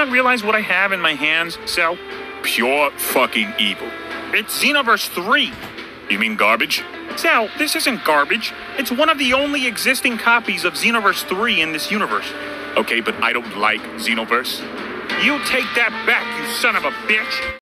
not realize what I have in my hands, Cell? Pure fucking evil. It's XenoVerse 3. You mean garbage? Sal, this isn't garbage. It's one of the only existing copies of XenoVerse 3 in this universe. Okay, but I don't like XenoVerse. You take that back, you son of a bitch!